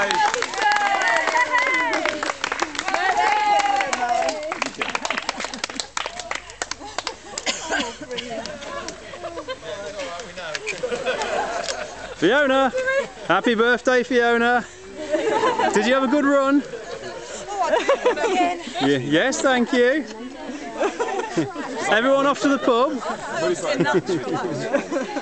guys. Fiona, happy birthday, Fiona. Did you have a good run? Yes, thank you. Everyone off to the pub?